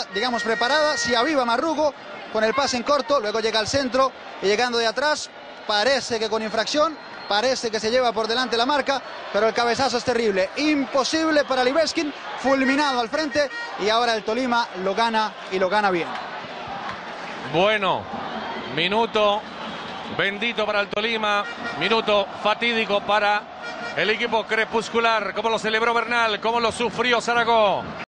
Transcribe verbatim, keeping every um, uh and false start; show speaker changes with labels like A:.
A: está, digamos, preparada. Si aviva Marrugo con el pase en corto, luego llega al centro y llegando de atrás, parece que con infracción, parece que se lleva por delante la marca, pero el cabezazo es terrible. Imposible para Libeskin, fulminado al frente, y ahora el Tolima lo gana y lo gana bien.
B: Bueno, minuto bendito para el Tolima, minuto fatídico para el equipo crepuscular. Como lo celebró Bernal, como lo sufrió Zaragoza.